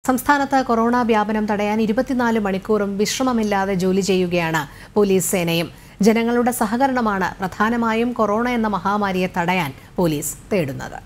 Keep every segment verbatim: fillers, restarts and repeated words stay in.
സംസ്ഥാനത്ത് കൊറോണ വ്യാപനം തടയാൻ ഇരുപത്തിനാല് മണിക്കൂറും വിശ്രമമില്ലാതെ ജോലി ചെയ്യുകയാണ് പോലീസ് സേനയും. ജനങ്ങളുടെ സഹകരണമാണ് പ്രധാനമായും കൊറോണ എന്ന മഹാമാരിയെ തടയാൻ പോലീസ് തേടുന്നത്.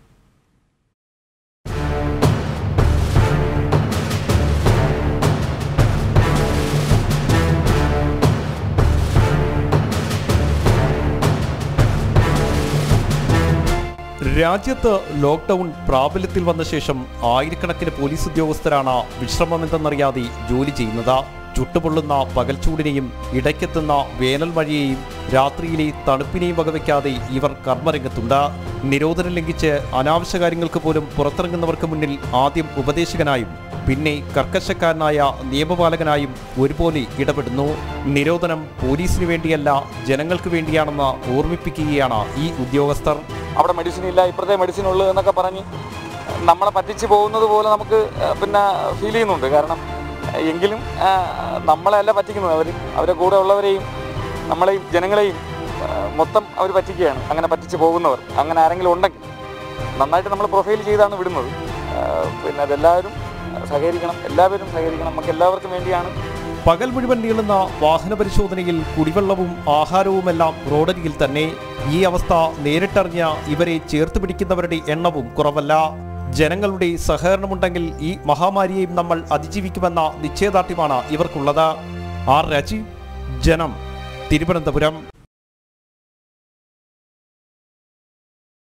രാജ്യത്ത് ലോക്ക്ഡൌൺ പ്രാബല്യത്തിൽ വന്ന ശേഷം ആയിരക്കണക്കിന് പോലീസ് ഉദ്യോഗസ്ഥരാണ് വിശ്രമമെന്തെന്നറിയാതെ ജോലി ചെയ്യുന്നത്. ചുട്ടുപൊള്ളുന്ന പകൽച്ചൂടിനെയും ഇടയ്ക്കെത്തുന്ന വേനൽ മഴയെയും രാത്രിയിലെ തണുപ്പിനെയും വകവയ്ക്കാതെ ഇവർ കർമ്മരംഗത്തുണ്ട്. നിരോധനം ലംഘിച്ച് അനാവശ്യ കാര്യങ്ങൾക്ക് പോലും പുറത്തിറങ്ങുന്നവർക്ക് മുന്നിൽ ആദ്യം ഉപദേശകനായും പിന്നെ കർക്കശക്കാരനായ നിയമപാലകനായും ഒരുപോലെ ഇടപെടുന്നു. നിരോധനം പോലീസിന് വേണ്ടിയല്ല, ജനങ്ങൾക്ക് വേണ്ടിയാണെന്ന് ഓർമ്മിപ്പിക്കുകയാണ് ഈ ഉദ്യോഗസ്ഥർ. അവിടെ മെഡിസിൻ ഇല്ല, ഇപ്പോഴത്തെ മെഡിസിൻ ഉള്ളൂ എന്നൊക്കെ പറഞ്ഞ് നമ്മളെ പറ്റിച്ച് പോകുന്നത് പോലെ നമുക്ക് പിന്നെ ഫീൽ ചെയ്യുന്നുണ്ട്. കാരണം എങ്കിലും നമ്മളെയല്ല പറ്റിക്കുന്നത്, അവർ അവരെ കൂടെ ഉള്ളവരെയും നമ്മളെയും ജനങ്ങളെയും മൊത്തം അവർ പറ്റിക്കുകയാണ്. അങ്ങനെ പറ്റിച്ച് പോകുന്നവർ അങ്ങനെ ആരെങ്കിലും ഉണ്ടെങ്കിൽ നന്നായിട്ട് നമ്മൾ പ്രൊഫൈൽ ചെയ്താണ് വിടുന്നത്. പിന്നെ അതെല്ലാവരും സഹകരിക്കണം, എല്ലാവരും സഹകരിക്കണം, നമുക്ക് എല്ലാവർക്കും വേണ്ടിയാണ്. പകൽ മുഴുവൻ നീളുന്ന വാഹന പരിശോധനയിൽ കുടിവെള്ളവും ആഹാരവുമെല്ലാം റോഡരികിൽ തന്നെ. ഈ അവസ്ഥ നേരിട്ടറിഞ്ഞ ഇവരെ ചേർത്ത് പിടിക്കുന്നവരുടെ എണ്ണവും കുറവല്ല. ജനങ്ങളുടെ സഹകരണമുണ്ടെങ്കിൽ ഈ മഹാമാരിയെയും നമ്മൾ അതിജീവിക്കുമെന്ന നിശ്ചയദാർഢ്യമാണ് ഇവർക്കുള്ളത്. ആർ രാജീവ്, ജനം, തിരുവനന്തപുരം.